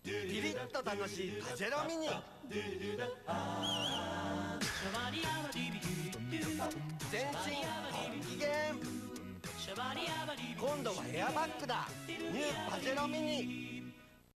ピリッと楽しいパジェロミニ。全身ご機嫌。今度はエアバッグだ。ニューパジェロミニ。